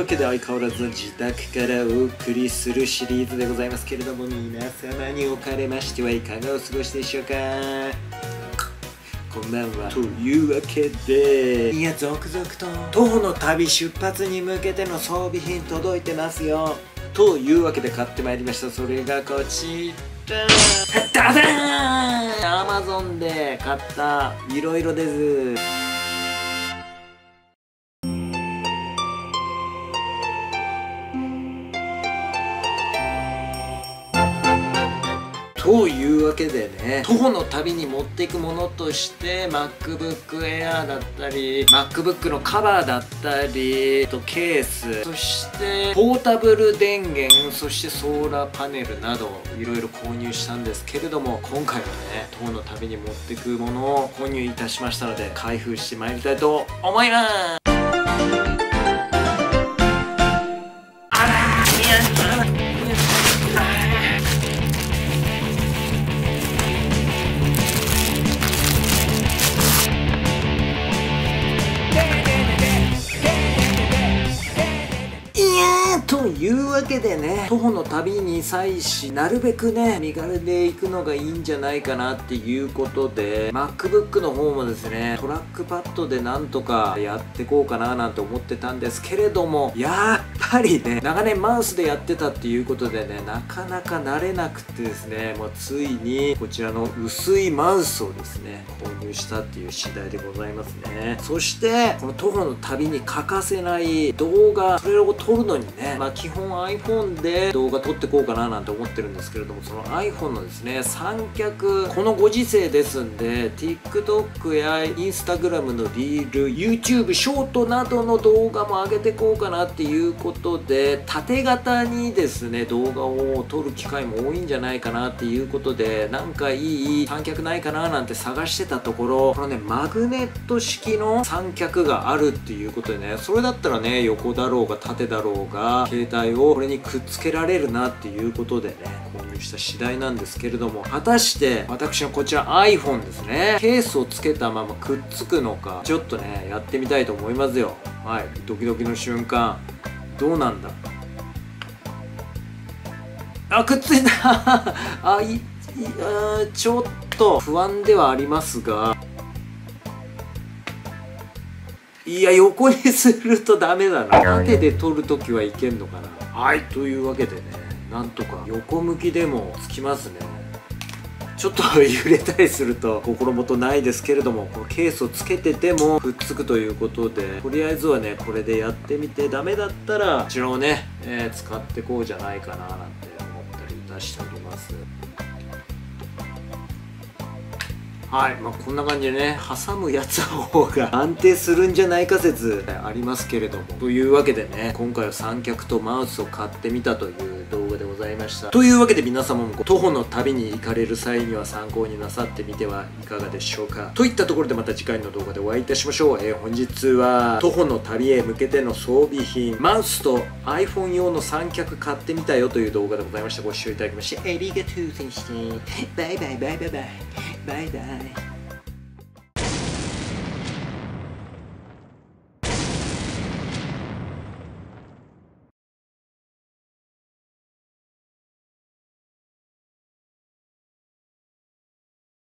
わけで相変わらず自宅からお送りするシリーズでございますけれども、皆様におかれましてはいかがお過ごしでしょうか。こんばんは。というわけで、いや続々と徒歩の旅出発に向けての装備品届いてますよ。というわけで買ってまいりました。それがこちら、ダダーン、 Amazon で買ったいろいろです。というわけでね、徒歩の旅に持っていくものとして MacBook Air だったり MacBook のカバーだったりケース、そしてポータブル電源、そしてソーラーパネルなどいろいろ購入したんですけれども、今回はね徒歩の旅に持っていくものを購入いたしましたので開封してまいりたいと思います。というわけでね、徒歩の旅に際しなるべくね身軽で行くのがいいんじゃないかなっていうことで MacBook の方もですねトラックパッドでなんとかやってこうかななんて思ってたんですけれども、やっぱりね長年マウスでやってたっていうことでねなかなか慣れなくてですね、もうついにこちらの薄いマウスをですね購入したっていう次第でございますね。そしてこの徒歩の旅に欠かせない動画、それを撮るのにね、基本 iPhone で動画撮ってこうかななんて思ってるんですけれども、その iPhone のですね三脚、このご時世ですんで TikTok や Instagram のリール、 YouTube ショートなどの動画も上げてこうかなっていうことで、縦型にですね動画を撮る機会も多いんじゃないかなっていうことで、なんかいい三脚ないかななんて探してたところ、このねマグネット式の三脚があるっていうことでね、それだったらね横だろうが縦だろうが携帯をこれにくっつけられるなっていうことでね購入した次第なんですけれども、果たして私のこちら iPhone ですね、ケースをつけたままくっつくのか、ちょっとねやってみたいと思いますよ。はい、ドキドキの瞬間、どうなんだ。あ、くっついたちょっと不安ではありますが、いや横にするとダメだな。縦で撮るときはいけんのかな。はい、というわけでね、なんとか横向きでもつきますね。ちょっと揺れたりすると心もとないですけれども、このケースをつけててもくっつくということで、とりあえずはねこれでやってみて、ダメだったらこちらをね、使ってこうじゃないかななんて思ったりいたしております。はい、こんな感じでね挟むやつの方が安定するんじゃないか説ありますけれども、というわけでね今回は三脚とマウスを買ってみたという動画でございました。というわけで皆様も徒歩の旅に行かれる際には参考になさってみてはいかがでしょうか。といったところでまた次回の動画でお会いいたしましょう。本日は徒歩の旅へ向けての装備品、マウスと iPhone 用の三脚買ってみたよという動画でございました。ご視聴いただきましてありがとうございました。バイバイバイバイバイバイバイ。